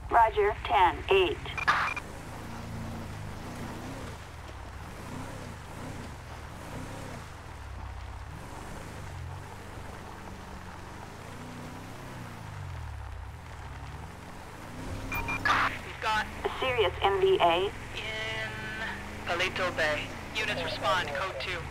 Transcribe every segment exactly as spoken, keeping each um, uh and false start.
Roger, ten eight. We've got A serious M V A. in Palito Bay. Units respond, code two.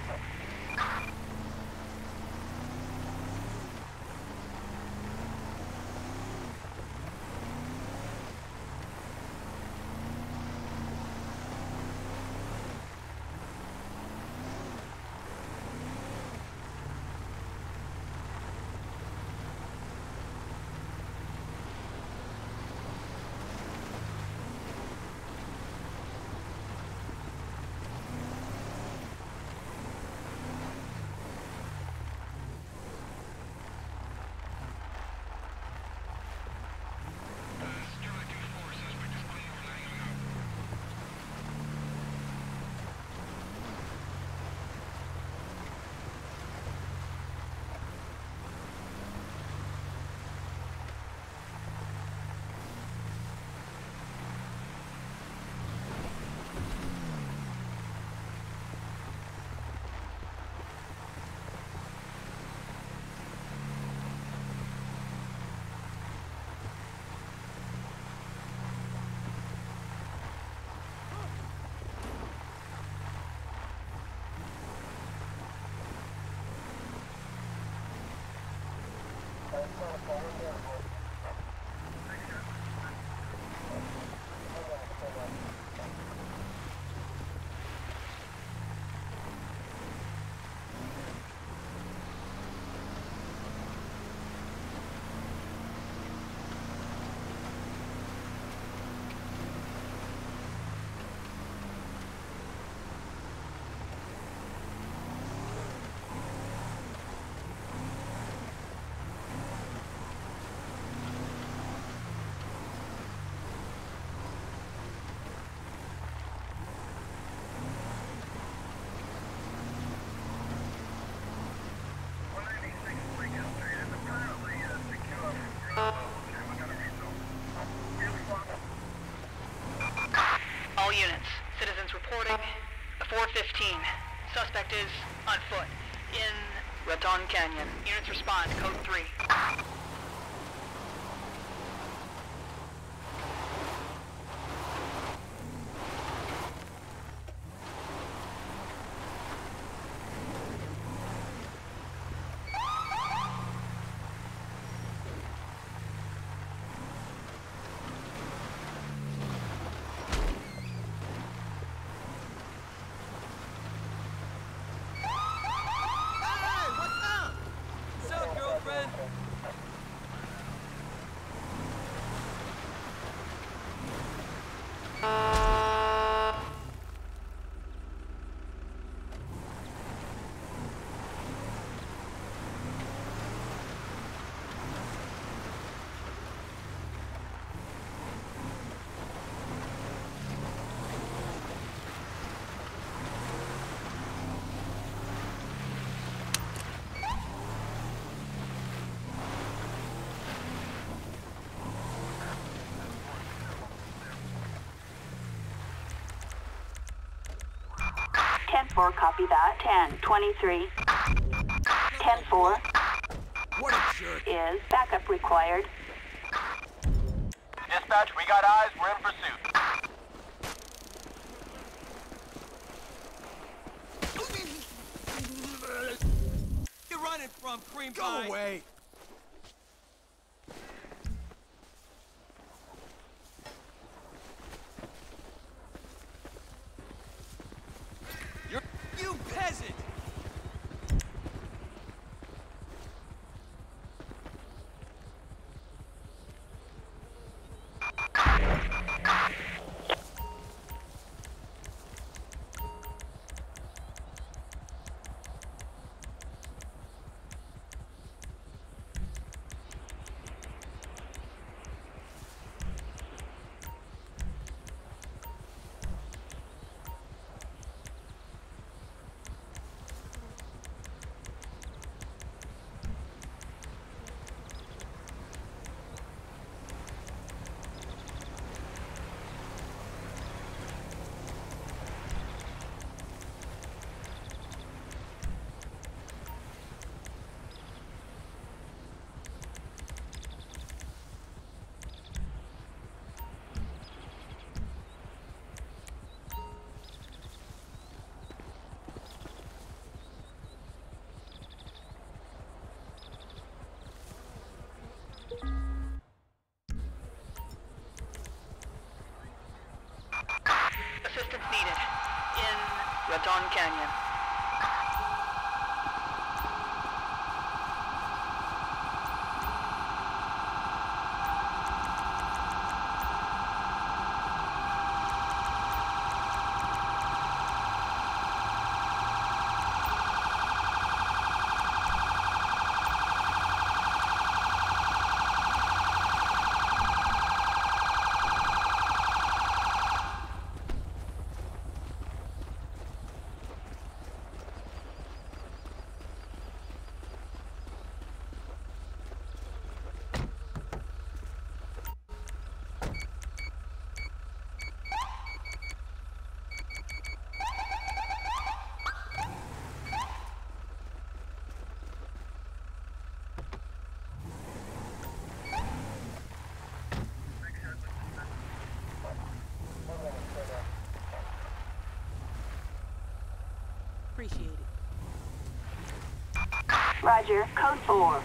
All units, citizens reporting a four fifteen. Suspect is on foot in Raton Canyon. Units respond, code three. ten four, copy that. ten twenty-three. ten four. What a jerk. Is backup required. Dispatch, we got eyes. We're in pursuit. You're running from cream pie. Go away. You're you peasant. Assistance needed in Raton Canyon. Appreciate it. Roger, code four.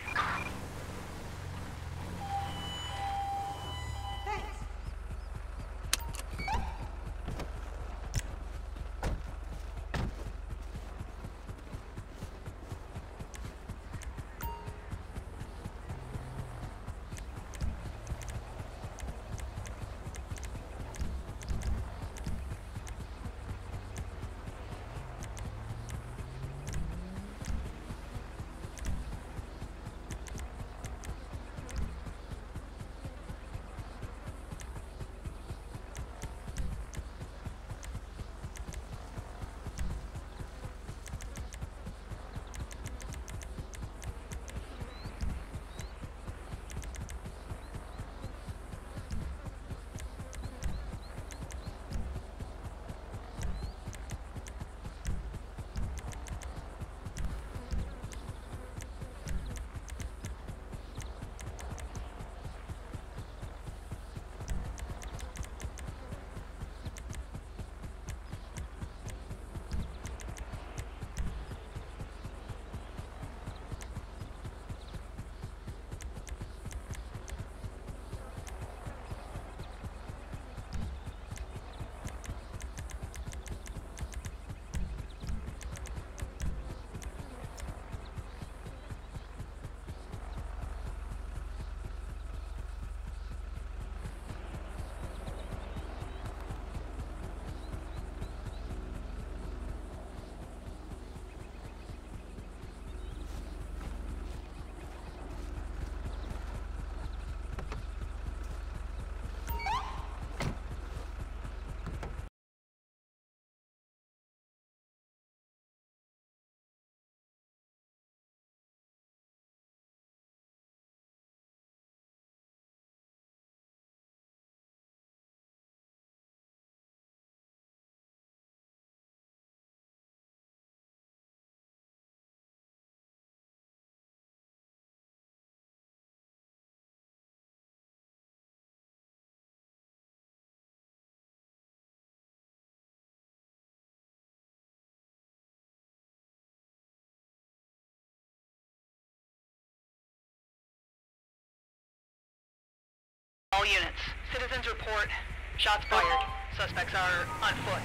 All units, citizens report shots fired. Suspects are on foot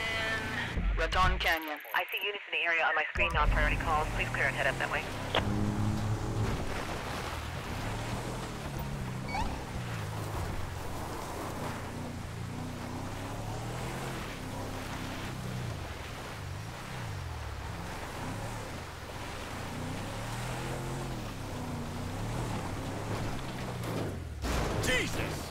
in Raton Canyon. I see units in the area on my screen, non-priority calls. Please clear and head up that way. Jesus!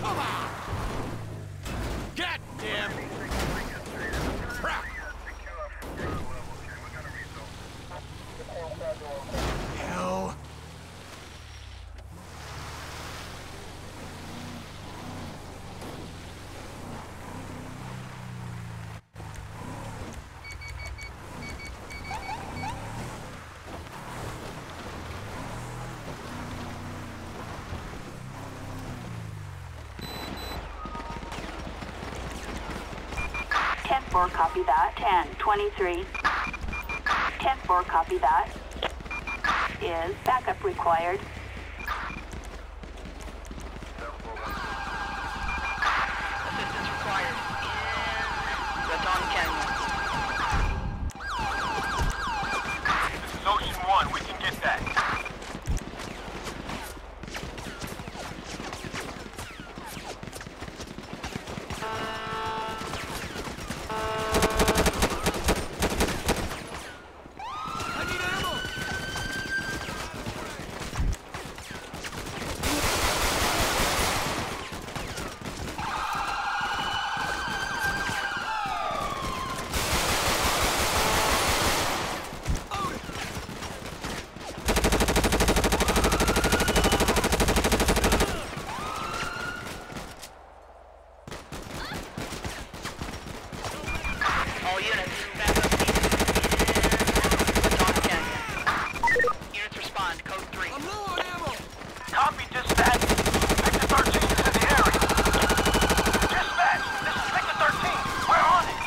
Come on! God damn! Crap! Hell! ten four, copy that. ten twenty-three. ten four, copy that. Is backup required? Assistance required in Raton Canyon. This is Ocean One. We can get that. I need ammo! All units, backup needed in Raton Canyon. Units respond, code three. I'm low on ammo! Copy, dispatch. Victor thirteen is in the area. Dispatch, this is Victor thirteen. We're on it.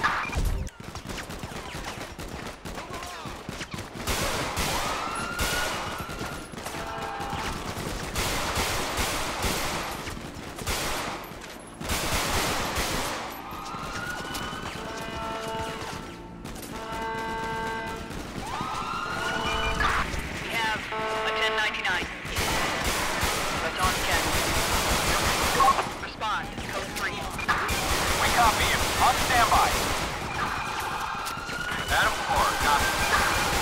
We have a ten ninety-nine in Raton Canyon. Respond, code three. We copy you. On standby. Adam four, copy.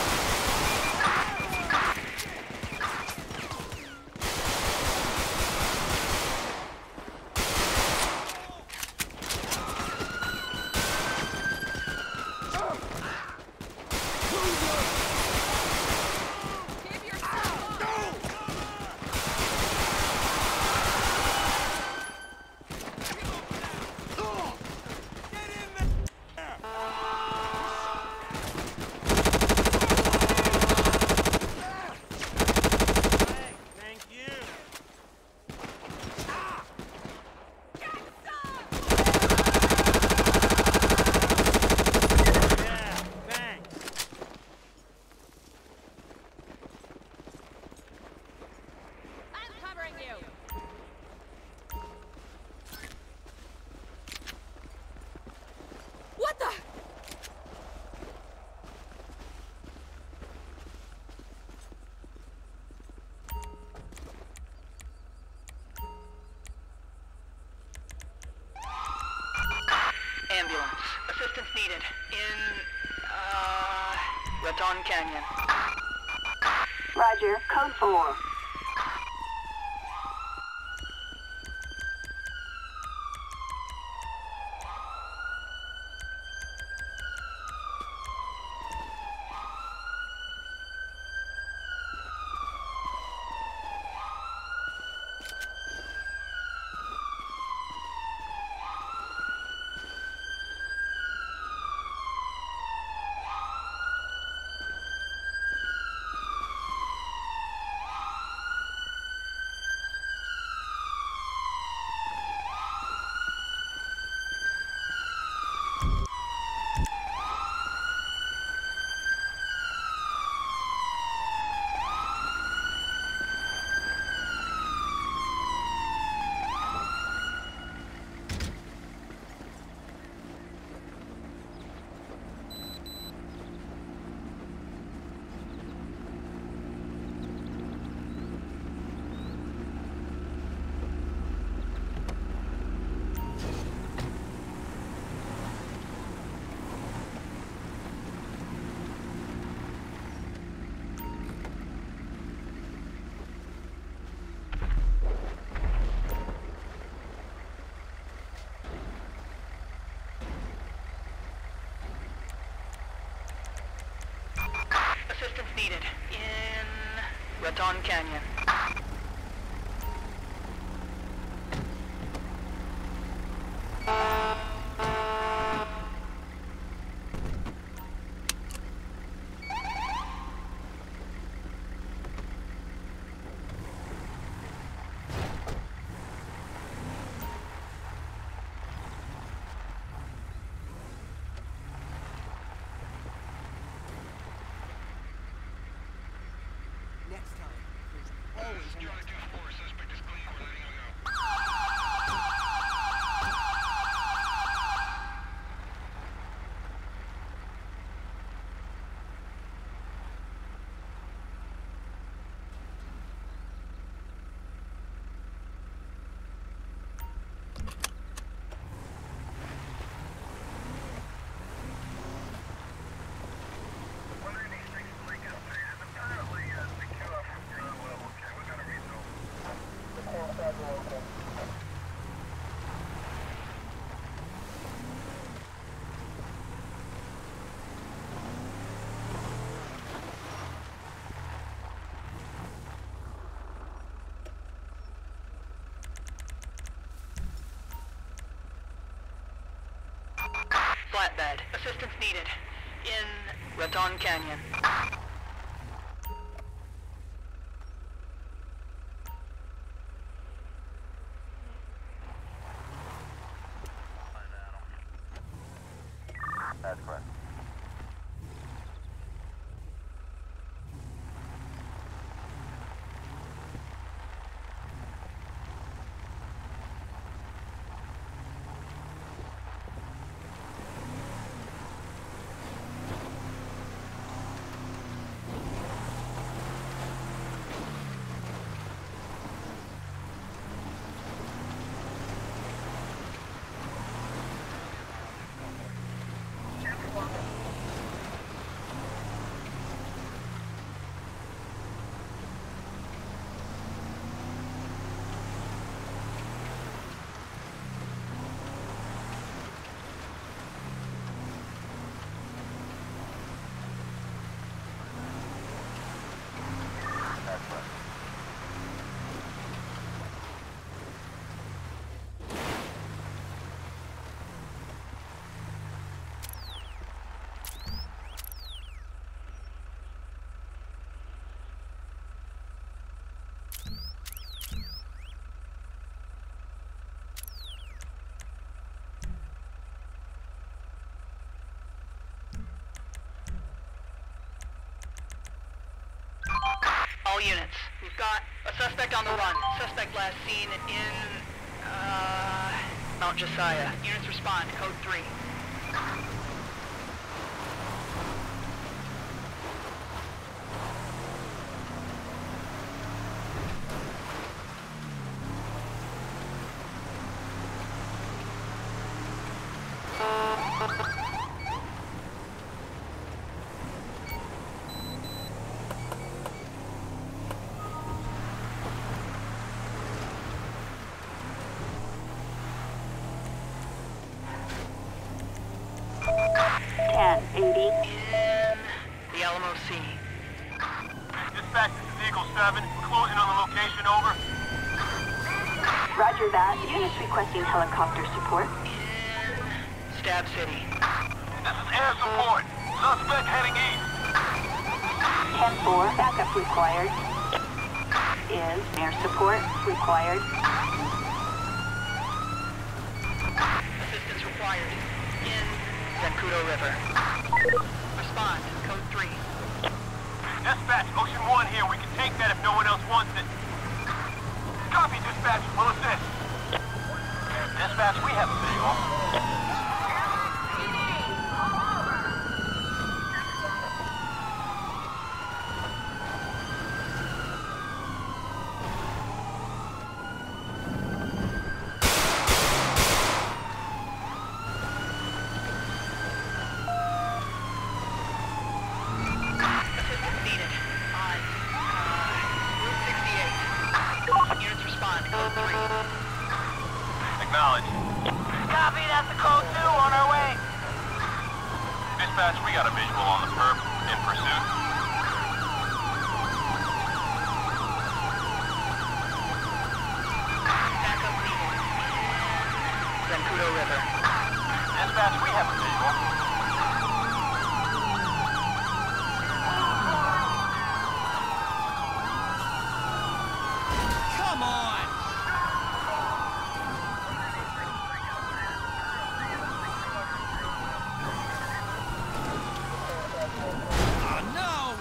What the? Ambulance. Assistance needed in, uh, Raton Canyon. Roger, code four. needed in Raton Canyon. Next time, there's always a next time. Flatbed. Assistance needed in Raton Canyon. That's correct. All units, we've got a suspect on the run. Suspect last seen in, uh, Mount Josiah. Units respond, code three. ten eighty. In the Alamo Sea. Dispatch, this is Eagle seven. We're closing on the location, over. Roger that. Units requesting helicopter support. In Stab City. This is air support. Suspect heading east. ten four. Backup required. Is air support required. Assistance required. In Zancudo River. Respond, code three. Dispatch, Ocean one here. We can take that if no one else wants it. Copy, dispatch. We'll assist. Dispatch, we have a visual. Acknowledge. Copy, that's the code two, on our way. Dispatch, we got a visual on the perp. In pursuit. Zancudo River. Dispatch, we have a visual. Come on! Oh, no!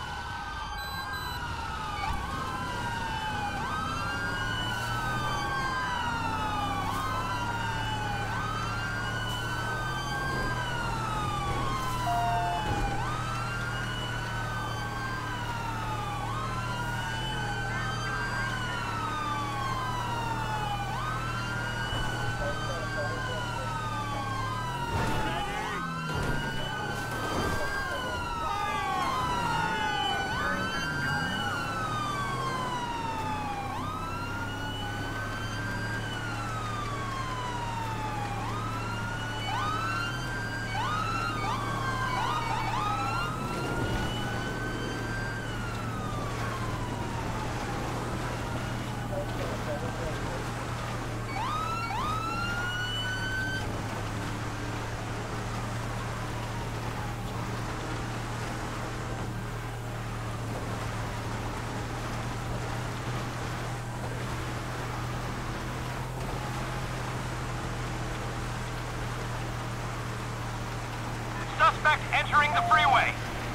Suspect entering the freeway.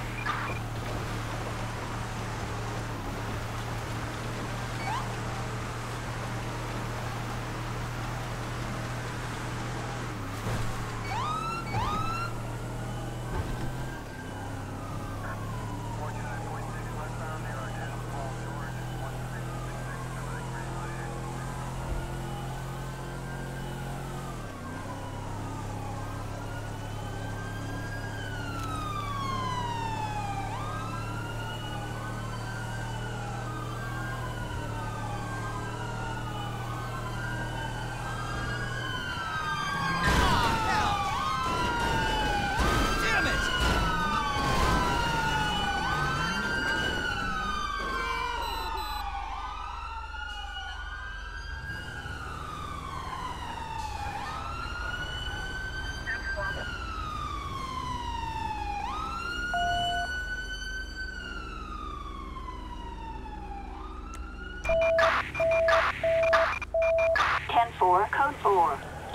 ten four, code four.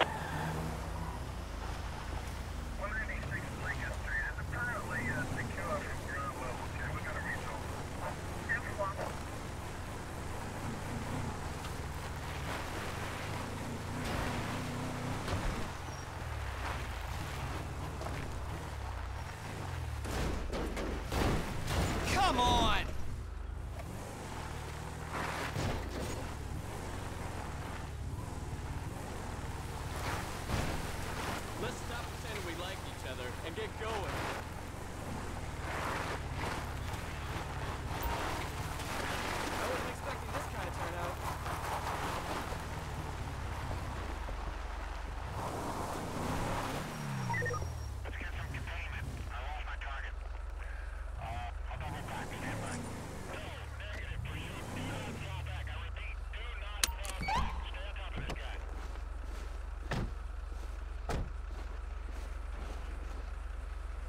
Come on! Let's stop pretending we like each other and get going. I wasn't expecting this kind of turnout. Let's get some containment. I lost my target. Uh, I'll double back. Stand by. No, negative. Please do not fall back. I repeat, do not fall back. Stay on top of this guy.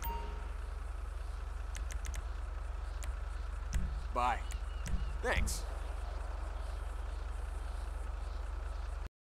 Bye. Thanks.